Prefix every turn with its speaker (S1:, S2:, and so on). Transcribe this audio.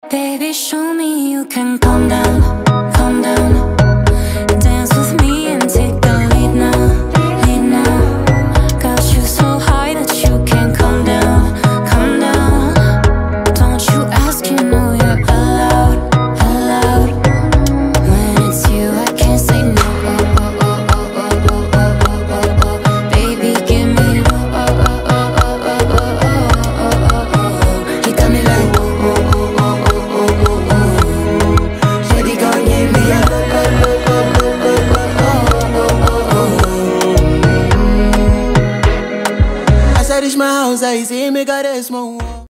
S1: Baby, show me you can calm down, calm down. Dance with me and take the lead now, lead now. Got you so high that you can't come down, come down. Don't you ask, you know you're allowed, allowed. When it's you, I can't say no. Baby, give me you got me like shawty gon' give me a As I reach my house, I see me got a small